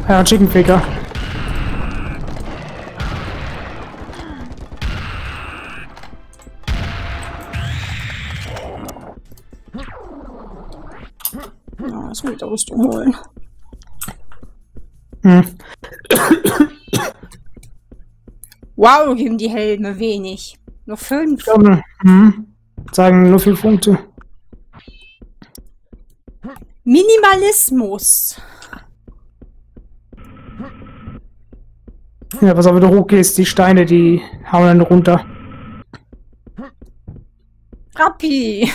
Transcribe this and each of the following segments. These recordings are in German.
Ja, Chicken Ficker. Ja, lass mal wieder Rüstung holen. Hm. Wow, geben die Helme wenig. Nur 5. Sagen nur 4 Punkte. Minimalismus. Ja, pass auf, wenn du hochgehst, die Steine, die hauen dann runter. Rappi.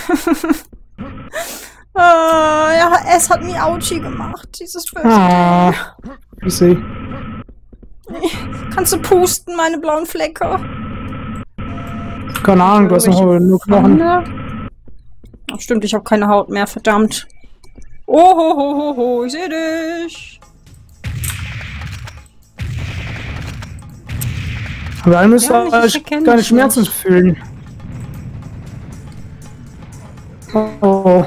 Ja, es hat mir Auchi gemacht, dieses böse Ah, ich sehe. Ding. Kannst du pusten, meine blauen Flecke? Keine Ahnung, du hast noch nur Knochen. Ach, stimmt, ich habe keine Haut mehr, verdammt. Oh, ho, ho, ho, ho, ich sehe dich. Aber dann müsst Ja, ihr ich erkenne keine dich Schmerzen nicht. fühlen. Oh.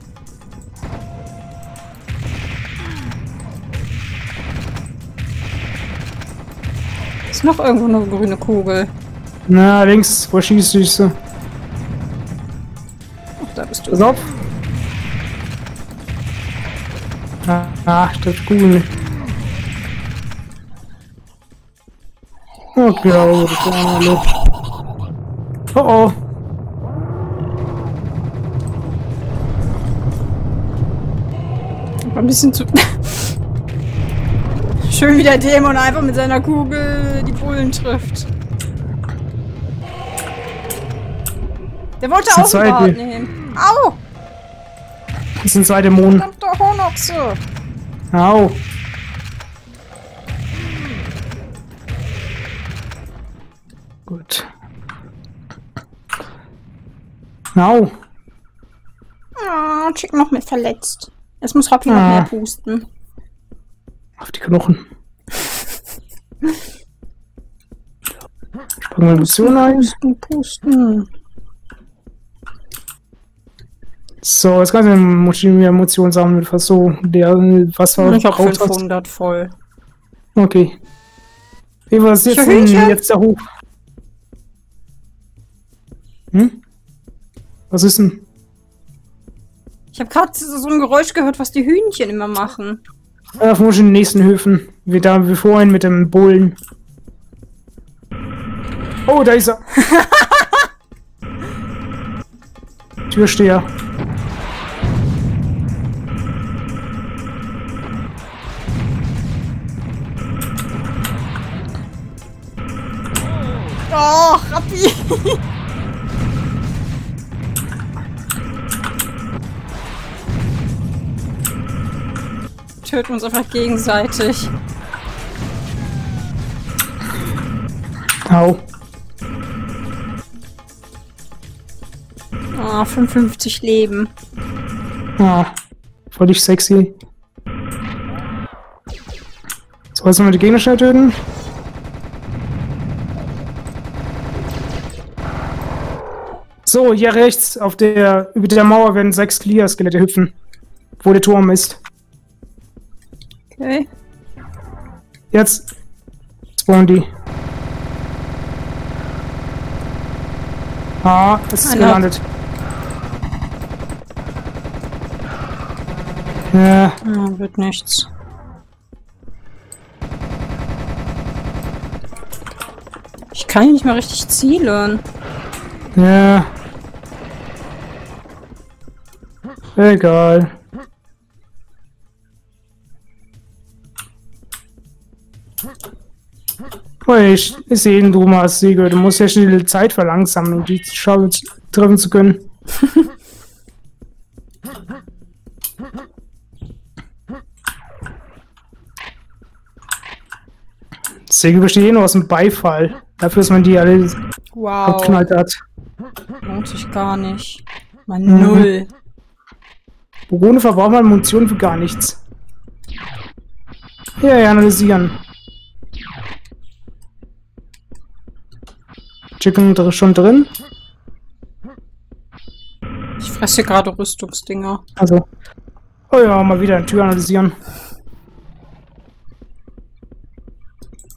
Ist noch irgendwo eine grüne Kugel. Na, links, wo schießt du dich so? Ach, da bist du. Pass auf. Ach, das ist cool. Okay, das ist eine Luft. Oh oh. Ein bisschen zu... Schön wie der Dämon einfach mit seiner Kugel die Bullen trifft. Der wollte Das auch sind einen zwei, Bart nehmen. Au! Das sind 2 Dämonen. Verdammter Hornochse! Au. Gut. Au. Ah, Chick noch mit verletzt. Jetzt muss Rappi noch mehr pusten. Auf die Knochen. Springen wir Munition ein. Pusten. So, jetzt kannst du mehr Munition sammeln mit fast so der Wasser. Ich hab 500 voll. Okay. Wie war es jetzt denn jetzt da hoch? Hm? Was ist denn? Ich habe gerade so ein Geräusch gehört, was die Hühnchen immer machen. Ja, vermutlich in den nächsten Höfen. Wie vorhin mit dem Bullen. Oh, da ist er. Türsteher. Oh, Rappi! Töten uns einfach gegenseitig. Au. Oh, 55 Leben. Ah, voll nicht sexy. So, jetzt müssen wir die Gegner schnell töten. So, hier rechts auf über der Mauer werden 6 Clear-Skelette hüpfen. Wo der Turm ist. Okay. Jetzt spawnen die. Ah, es ist gelandet. Ja. Ja, wird nichts. Ich kann hier nicht mal richtig zielen. Ja. Egal. Oh, ich sehe ihn, du als Sieger. Du musst ja schnell die Zeit verlangsamen, um die Schau treffen zu können. Säge besteht eh nur aus dem Beifall. Dafür, dass man die alle abknallt hat. Lohnt sich gar nicht. Mal null. Ohne verbraucht man Munition für gar nichts. Ja, analysieren. Chicken schon drin? Ich fresse gerade Rüstungsdinger. Also. Oh ja, mal wieder eine Tür analysieren.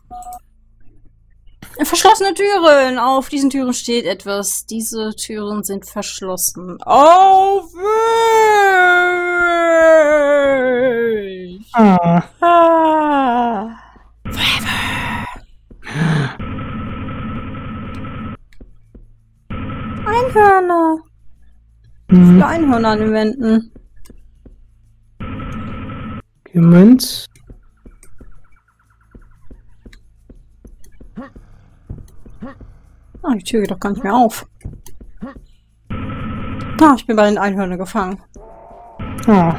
Verschlossene Türen. Auf diesen Türen steht etwas. Diese Türen sind verschlossen. Auf mich! Ah. Ah. Einhörner. Mhm. Einhörner an den Wänden. Moment. Ah, die Tür geht doch gar nicht mehr auf. Ah, ich bin bei den Einhörnern gefangen. Ah.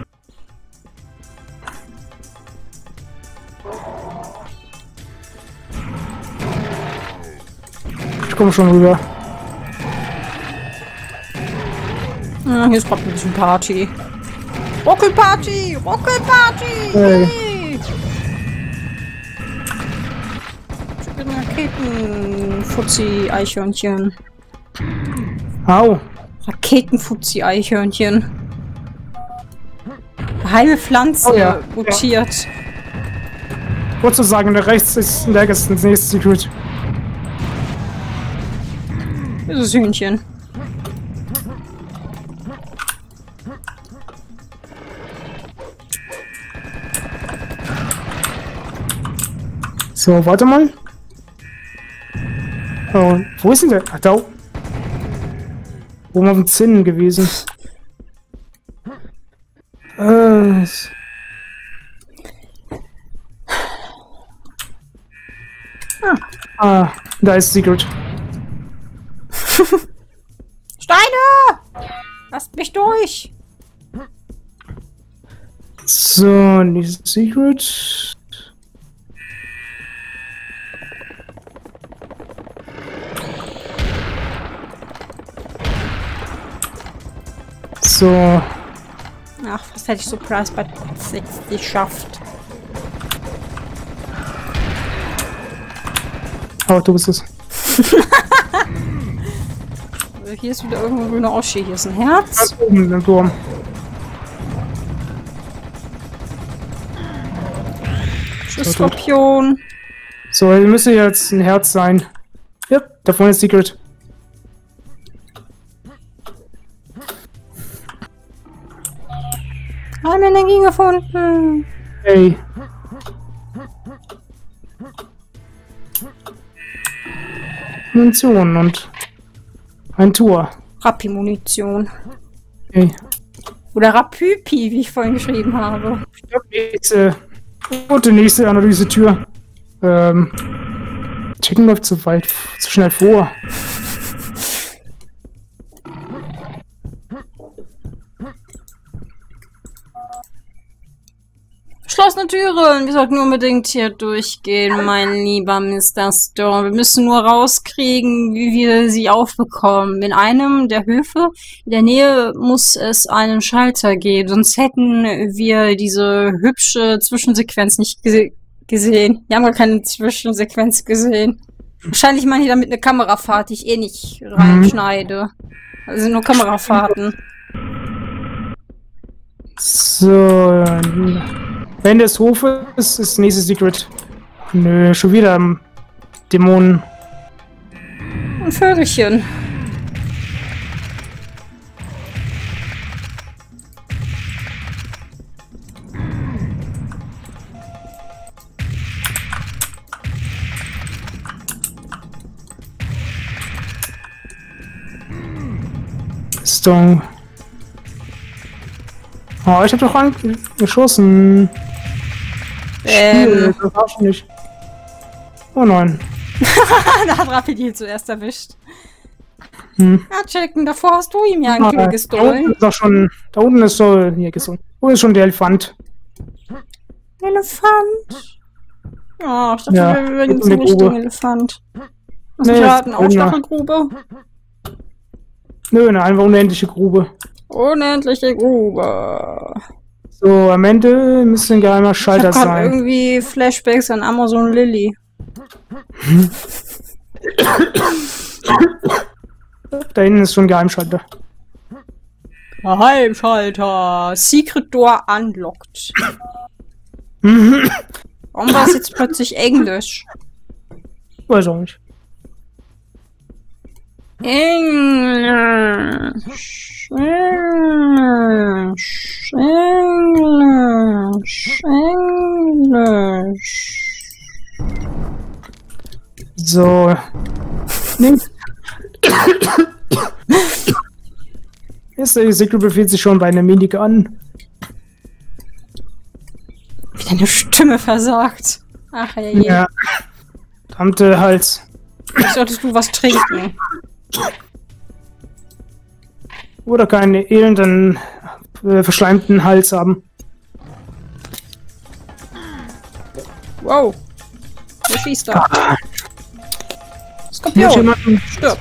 Ich komme schon rüber. Ah, hier ist gerade ein bisschen Party. Rockelparty! Rockelparty! Hey. Hey. Ich bin Raketenfuzzi-Eichhörnchen. Au. Raketenfuzzi-Eichhörnchen. Geheime Pflanze Oh ja, mutiert. Kurz zu sagen, der rechts ist der ist das nächste Secret. Dieses Hühnchen. So, warte mal. Oh, wo ist denn der? Ach, da. Oben auf dem Zinnen gewesen. Da ist Secret. Steine! Lasst mich durch! So, nächstes Secret. So. Ach, was hätte ich Surprise bei 6 geschafft. Oh, du bist es. Hier ist wieder irgendwo ein grüner Oschi. Hier ist ein Herz. Ganz oben im Turm. Tschüss, Skorpion. So, hier müsste jetzt ein Herz sein. Ja, da vorne ist Secret. Haben Energie gefunden. Hey. Munition und ein Tor. Rappi-Munition. Hey. Oder Rapüpi, wie ich vorhin geschrieben habe. Ich glaube, die nächste Analyse-Tür. Chicken läuft zu weit, zu schnell vor. Verschlossene Türen. Wir sollten unbedingt hier durchgehen, mein lieber Mr. Storm. Wir müssen nur rauskriegen, wie wir sie aufbekommen. In einem der Höfe in der Nähe muss es einen Schalter geben, sonst hätten wir diese hübsche Zwischensequenz nicht gesehen. Wir haben gar keine Zwischensequenz gesehen. Wahrscheinlich machen die damit eine Kamerafahrt, die ich eh nicht reinschneide. Also nur Kamerafahrten. So. Ende des Hofes ist das nächste Secret. Nö, schon wieder Dämonen. Ein Vögelchen. Stone. Oh, ich hab doch geschossen. Das darfst du nicht. Oh nein. Da hat Rapidi zuerst erwischt. Hm. Ja, checken, davor hast du ihm ja einen Kill gestohlen. Da unten ist so, hier gestohlen. Wo ist schon der Elefant? Elefant? Oh, ich dachte, Ja, wir würden jetzt jetzt in der nicht Grube. den Elefant. Was Nee, nee, ist eine Ausstachelgrube? Nö, eine einfach unendliche Grube. Unendliche Grube. So, am Ende müsste ein geheimer Schalter Ich hab grad sein. irgendwie Flashbacks an Amazon Lily. Da hinten ist schon ein Geheimschalter. Geheimschalter. Secret Door unlocked. Warum war es jetzt plötzlich Englisch? Weiß auch nicht. Englisch. Englisch. Englisch. Englisch. So. Nee. Der Secret befindet sich schon bei einer Minik an. Wie deine Stimme versagt. Ach je. Ja. Verdammte Hals. Vielleicht solltest du was trinken. Oder keinen elenden, verschleimten Hals haben. Wow. Wer schießt da? Hier ist Skorpion. jemanden. Stirb.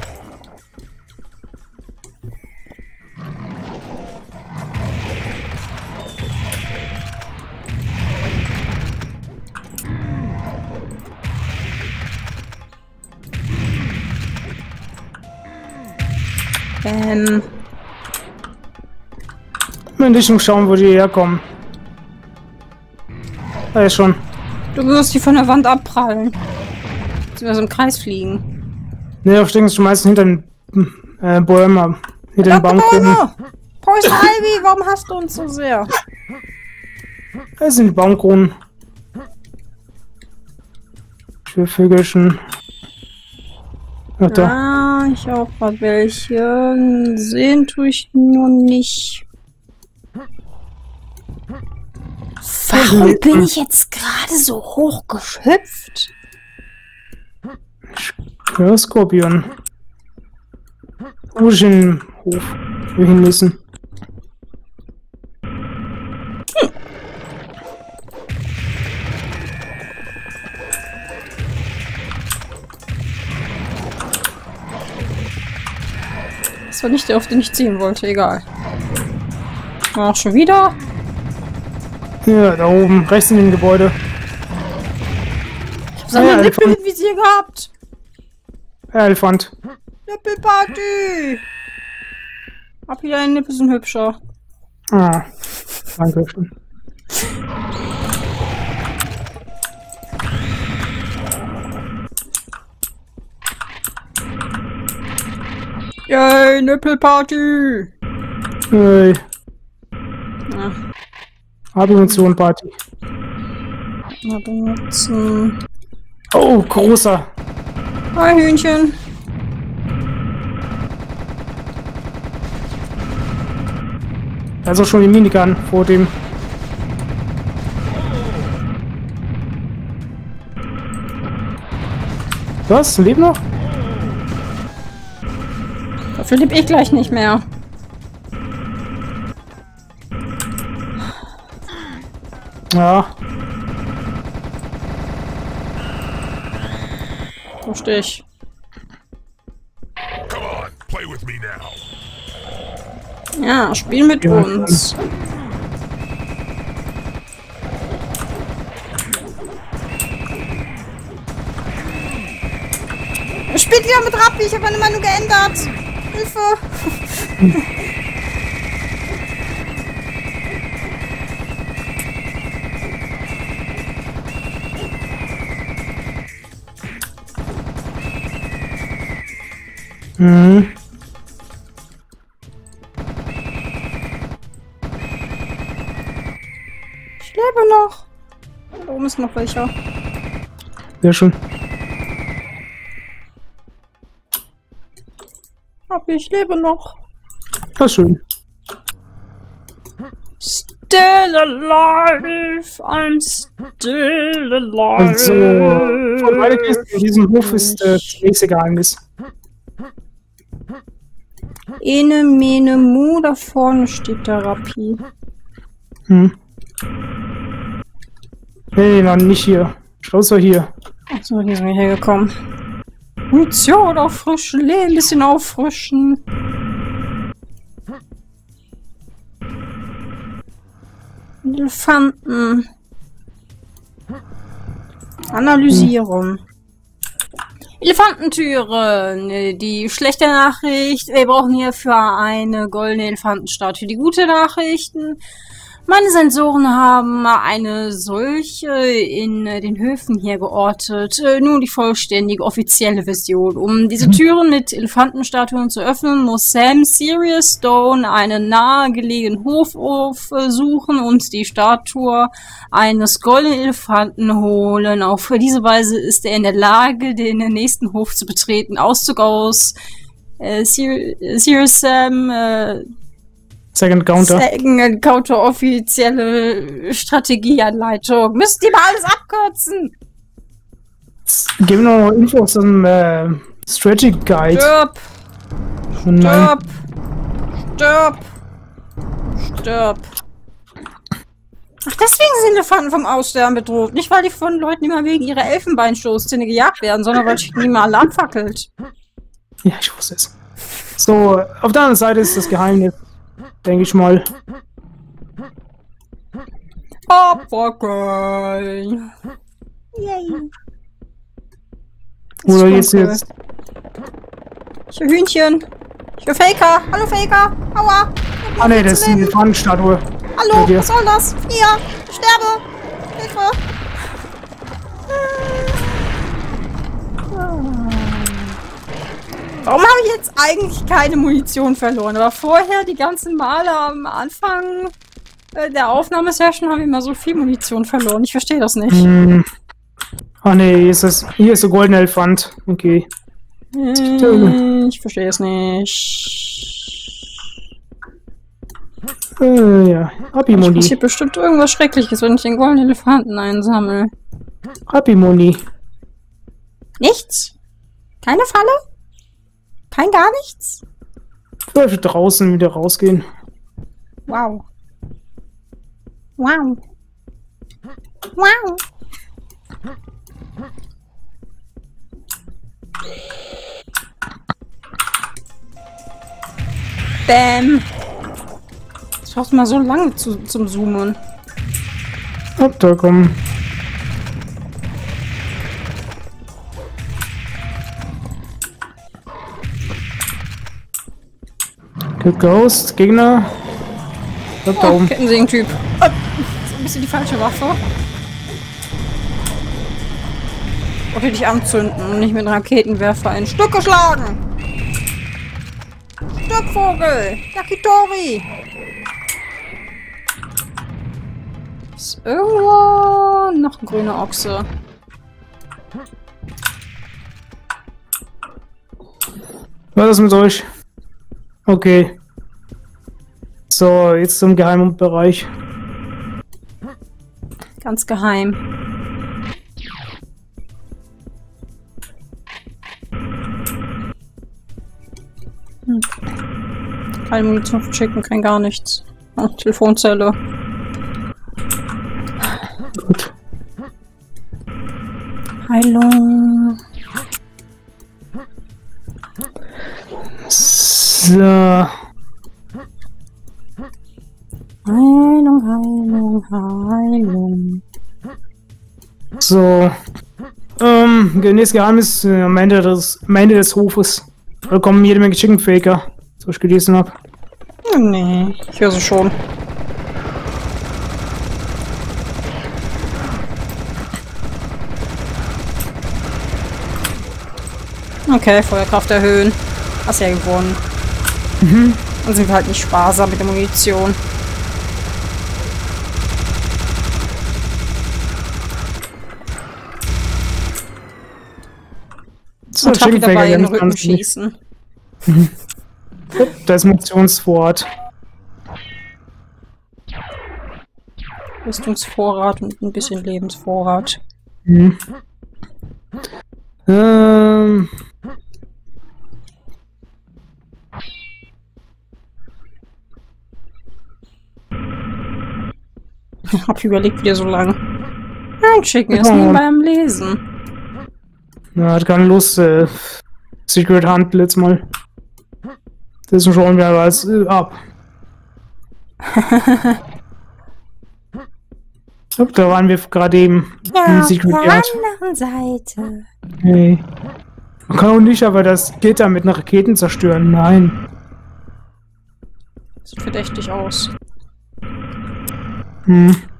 In Richtung schauen, wo die herkommen. Da ist schon. Du wirst die von der Wand abprallen. Sie wir so im Kreis fliegen. Ne, auf Dings, du meistens hinter den Bäumen, hinter den Baumkronen. Poison Ivy, warum hast du uns so sehr? Das sind die Baumkronen. Für Vögelchen. Ach da. Ah, ich auch grad welche. Sehen tue ich nur nicht. Warum bin ich jetzt gerade so hoch gehüpft? Ja, Skorpion. Wo ich in den Hof hin müssen. Das war nicht der, auf den ich ziehen wollte, egal. Ach, schon wieder? Ja, da oben, rechts in dem Gebäude. Ich hab seine Nippel im Visier gehabt. Elefant. Nippelparty! Ab wieder ein Nippel sind hübscher. Ah, danke schön. Yay, Nippelparty! Hey, Ja, Abination-Party. mal benutzen. Oh, großer. Hi, Hühnchen. Da ist auch schon die Minigun vor dem. Was? Lebt noch? Dafür lebe ich gleich nicht mehr. Ja. Wo stehe ich? Come on, play with me now. Ja, spiel mit Ja. uns. Spielt wieder mit Rappi, ich habe meine Meinung geändert. Hilfe. Mhm. Ich lebe noch. Da oben ist noch welcher. Sehr schön. Rappi, ich lebe noch. Das ist schön. Still alive, I'm still alive. Und so, von beide Kisten in diesem Hof ist das nächste Geheimnis. Ene, mene, mu, da vorne steht der Rappi. Hm. Nee, noch nicht hier. Schloss hier. Achso, hier sind wir hergekommen. Munition auffrischen, ein bisschen auffrischen. Elefanten. Analysieren. Elefantentüren. Die schlechte Nachricht, wir brauchen hierfür eine goldene Elefantenstatue. Die gute Nachrichten, Meine Sensoren haben eine solche in den Höfen hier geortet. Nun die vollständige offizielle Version. Um diese Türen mit Elefantenstatuen zu öffnen, muss Sam Sirius Stone einen nahegelegenen Hof aufsuchen und die Statue eines goldenen Elefanten holen. Auf diese Weise ist er in der Lage, den nächsten Hof zu betreten. Auszug aus Sirius Sam Second Counter. Second Counter, offizielle Strategieanleitung. Müsst ihr mal alles abkürzen. Geben wir noch Infos zum Strategy Guide. Stirb! Oh nein. Stirb! Stirb! Stirb! Ach, deswegen sind Elefanten vom Aussterben bedroht. Nicht, weil die von Leuten immer wegen ihrer Elfenbeinstoßzähne gejagt werden, sondern weil Chicken immer Alarm fackelt. Ja, ich wusste es. So, auf der anderen Seite ist das Geheimnis. Denke ich mal. Opfergeil! Yay! Oder jetzt. Ich höre Hühnchen. Ich höre Faker. Hallo Faker. Aua. Ah ne, das ist die Elefantenstatue. Hallo, was soll das? Hier. Ich sterbe. Hilfe. Warum habe ich jetzt eigentlich keine Munition verloren? Aber vorher, die ganzen Male am Anfang der Aufnahmesession, haben wir immer so viel Munition verloren. Ich verstehe das nicht. Ah ne, hier ist der goldene Elefant. Okay. Ich verstehe es nicht. Ja, Happy-Moni. Es passiert bestimmt irgendwas Schreckliches, wenn ich den goldenen Elefanten einsammle. Happy-Moni. Nichts? Keine Falle? Kein gar nichts? Für draußen wieder rausgehen. Wow. Wow. Wow. Bäm. Das braucht mal so lange zum Zoomen. Ab da kommen. Ghost, Gegner. Da oben. Kettensägen-Typ. Das ist ein bisschen die falsche Waffe. Wollte dich anzünden und nicht mit einem Raketenwerfer in Stücke schlagen. Stückvogel. Yakitori. Ist irgendwo noch ein grüner Ochse. Was ist mit euch? Okay. So, jetzt zum geheimen Bereich. Ganz geheim. Keine Munition für Chicken, kein gar nichts. Oh, Telefonzelle. Gut. Heilung. So. Heilung, Heilung, Heilung. So. Nächstes Geheimnis am Ende des Hofes. Da kommen jede Menge Chicken Faker, so ich gelesen habe. Nee, ich höre sie schon. Okay, Feuerkraft erhöhen. Hast ja gewonnen. Dann sind wir halt nicht sparsam mit der Munition. So, Und hab wieder bei den ganz Rücken schießen. Da ist Munitionsvorrat. Rüstungsvorrat und ein bisschen Lebensvorrat. Mhm. Hab überlegt, wieder so lang. Ein Chicken ist nie beim Lesen. Ja, hat keine Lust. Secret Hunt letztes Mal. Das ist schon wieder was ab. Da waren wir gerade eben im Secret auf Yard. der anderen Seite. Nee. Man kann auch nicht aber das Gitter mit einer Raketen zerstören. Nein. Sieht verdächtig aus. Hm.